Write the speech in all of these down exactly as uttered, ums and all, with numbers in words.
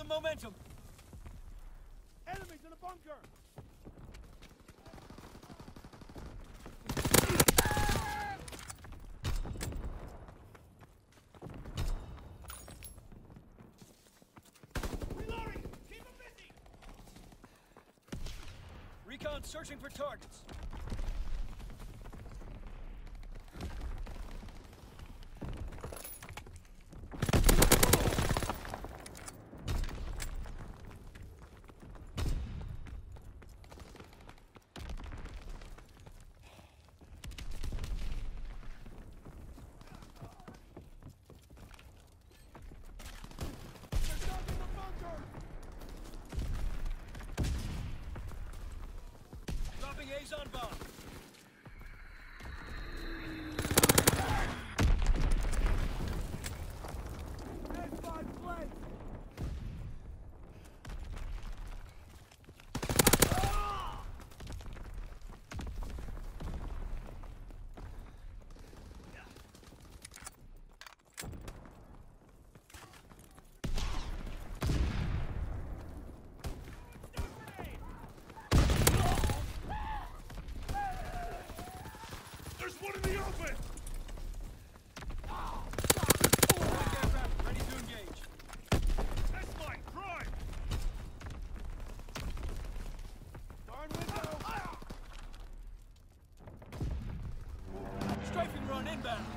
some momentum. Enemies in a bunker! Reloading! Keep them busy! Recon searching for targets. Dropping Azon bomb. S five flank! There's one in the open! Aircraft ready to engage. That's mine! Prime! Darn window! Strafing run inbound.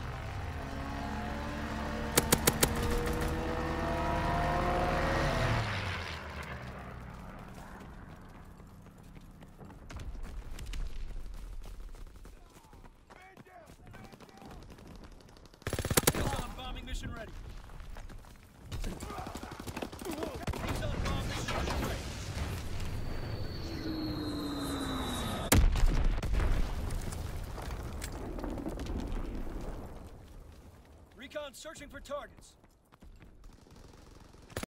Azon bombing mission ready. Azon bomb mission ready. Recon searching for targets.